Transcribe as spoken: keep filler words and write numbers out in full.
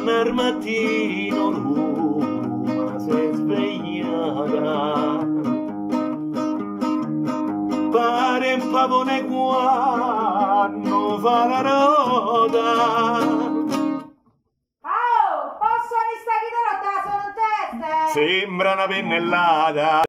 nel mattino Roma si è svegliata, pare un pavone quando fa la roda. Oh, posso ristare di rotta, sono in testa! Sembra una pennellata.